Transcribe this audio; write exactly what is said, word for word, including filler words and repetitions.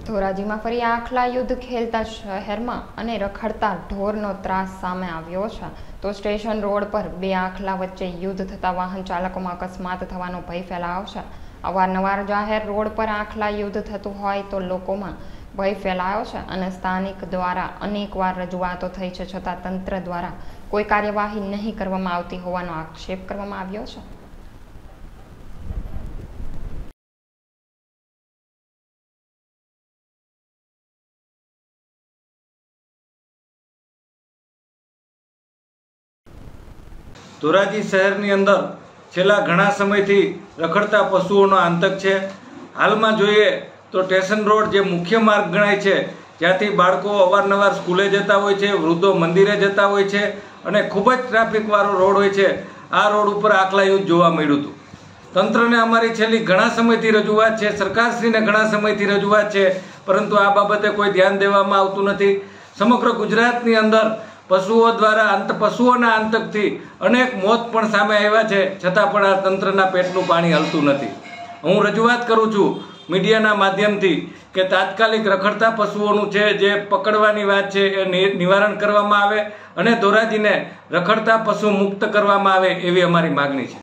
ધોરાજીમાં ફરી આખલા યુદ્ધ ખેલતા શહેરમાં અને રખડતા ઢોરનો ત્રાસ સામે આવ્યો છે તો સ્ટેશન રોડ પર બે આખલા વચ્ચે યુદ્ધ થતા વાહન ચાલકોમાં અકસ્માત થવાનો ભય ફેલાયો છે। અવારનવાર જાહેર રોડ પર આખલા યુદ્ધ થતું હોય તો લોકોમાં ભય ફેલાયો છે અને સ્થાનિક દ્વારા અનેકવાર રજૂઆતો થઈ છે છતાં તંત્ર દ્વારા કોઈ કાર્યવાહી નહીં કરવામાં આવતી હોવાનો આક્ષેપ કરવામાં આવ્યો છે। ધોરાજી શહેરની અંદર છેલ્લા ઘણા સમયથી રખડતા પશુઓનો આતંક છે। હાલમાં જોઈએ તો સ્ટેશન રોડ જે મુખ્ય માર્ગ ગણાય છે, જ્યાંથી બાળકો અવારનવાર સ્કૂલે જતા હોય છે, વૃદ્ધો મંદિરે જતા હોય છે અને ખૂબ જ ટ્રાફિકવાળો રોડ હોય છે, આ રોડ ઉપર આખલા યુદ્ધ જોવા મળ્યું હતું। તંત્રને અમારી છેલ્લી ઘણા સમયથી રજૂઆત છે, સરકારશ્રીને ઘણા સમયથી રજૂઆત છે, પરંતુ આ બાબતે કોઈ ધ્યાન દેવામાં આવતું નથી। સમગ્ર ગુજરાતની અંદર પશુઓ દ્વારા અંત પશુઓના આતંકથી અનેક મોત પણ સામે આવ્યા છે, છતાં પણ આ તંત્રના પેટનું પાણી હલતું નથી। હું રજૂઆત કરું છું મીડિયાના માધ્યમથી કે તાત્કાલિક રખડતા પશુઓનું છે જે પકડવાની વાત છે એ નિવારણ કરવામાં આવે અને ધોરાજીને રખડતા પશુ મુક્ત કરવામાં આવે એવી અમારી માગણી છે।